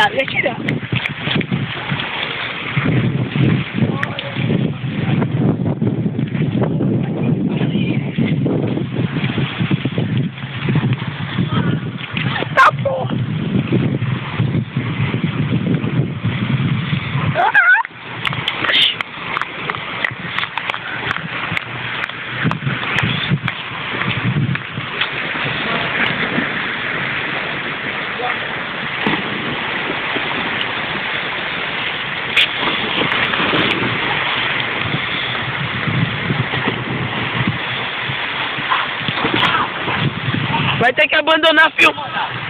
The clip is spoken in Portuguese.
tirar, ia tirar. Tá porra! Vai ter que abandonar a filmada.